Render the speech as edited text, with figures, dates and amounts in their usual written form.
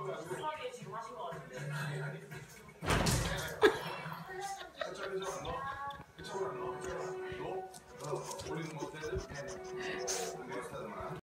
급하게 지금 하신 것 같은데. 그쪽으로 안 넣어. 그쪽으로 안 넣어. 올리는 거